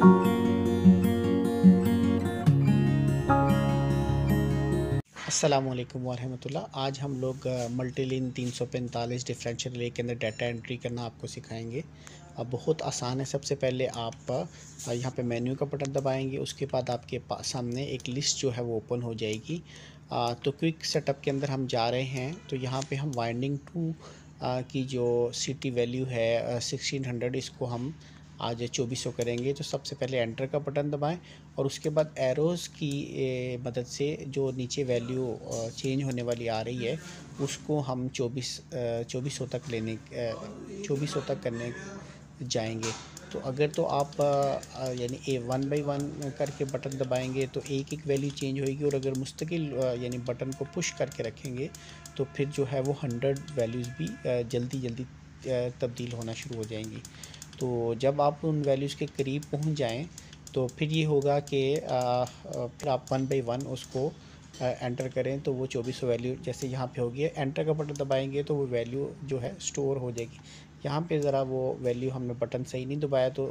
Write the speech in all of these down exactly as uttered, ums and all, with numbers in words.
अस्सलामुअलैकुम वरहमतुल्लाह। आज हम लोग मल्टीलिन तीन सौ पैंतालीस डिफरेंशियल रिले के अंदर डाटा एंट्री करना आपको सिखाएंगे। अब बहुत आसान है। सबसे पहले आप अ, यहाँ पे मेन्यू का बटन दबाएंगे, उसके बाद आपके पास सामने एक लिस्ट जो है वो ओपन हो जाएगी। अ, तो क्विक सेटअप के अंदर हम जा रहे हैं, तो यहाँ पे हम वाइंडिंग टू की जो सिटी वैल्यू है सिक्सटीन हंड्रेड, इसको हम आज चौबीस सौ करेंगे। तो सबसे पहले एंटर का बटन दबाएं और उसके बाद एरोज़ की ए, मदद से जो नीचे वैल्यू चेंज होने वाली आ रही है उसको हम चौबीस चौबीस सौ तक लेने चौबीस सौ तक करने जाएंगे। तो अगर तो आप अ, यानी ए वन बाई वन करके बटन दबाएंगे तो एक एक वैल्यू चेंज होएगी, और अगर मुस्तकिल अ, यानी बटन को पुश करके रखेंगे तो फिर जो है वो हंड्रेड वैल्यूज़ भी अ, जल्दी जल्दी अ, तब्दील होना शुरू हो जाएंगी। तो जब आप उन वैल्यूज़ के करीब पहुंच जाएं तो फिर ये होगा कि फिर आप वन बाई वन उसको एंटर करें, तो वो चौबीस सौ वैल्यू जैसे यहाँ पे होगी, एंटर का बटन दबाएंगे तो वो वैल्यू जो है स्टोर हो जाएगी। यहाँ पे ज़रा वो वैल्यू हमने बटन सही नहीं दबाया तो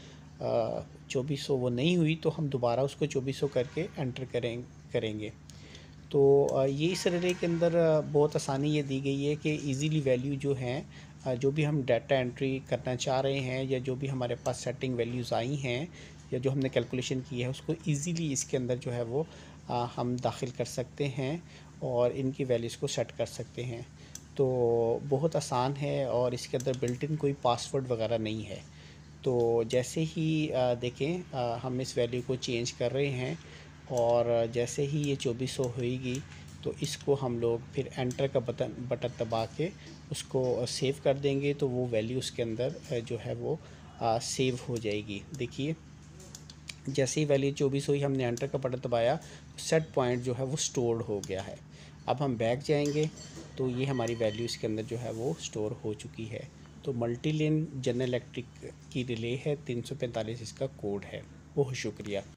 चौबीस सौ वो नहीं हुई, तो हम दोबारा उसको चौबीस सौ करके एंटर करें करेंगे। तो ये इस रिले के अंदर बहुत आसानी ये दी गई है कि इजीली वैल्यू जो हैं जो भी हम डाटा एंट्री करना चाह रहे हैं या जो भी हमारे पास सेटिंग वैल्यूज़ आई हैं या जो हमने कैलकुलेशन की है उसको इजीली इसके अंदर जो है वो आ, हम दाखिल कर सकते हैं और इनकी वैल्यूज़ को सेट कर सकते हैं। तो बहुत आसान है और इसके अंदर बिल्ट इन कोई पासवर्ड वगैरह नहीं है। तो जैसे ही आ, देखें आ, हम इस वैल्यू को चेंज कर रहे हैं और जैसे ही ये चौबीस सौ होएगी तो इसको हम लोग फिर एंटर का बटन बटन दबा के उसको सेव कर देंगे, तो वो वैल्यू उसके अंदर जो है वो आ, सेव हो जाएगी। देखिए जैसे ही वैल्यू चौबीस हुई हमने एंटर का बटन दबाया, सेट पॉइंट जो है वो स्टोर्ड हो गया है। अब हम बैक जाएंगे तो ये हमारी वैल्यू इसके अंदर जो है वो स्टोर हो चुकी है। तो मल्टीलेन जनरल इलेक्ट्रिक की रिले है, तीन सौ पैंतालीस इसका कोड है। बहुत शुक्रिया।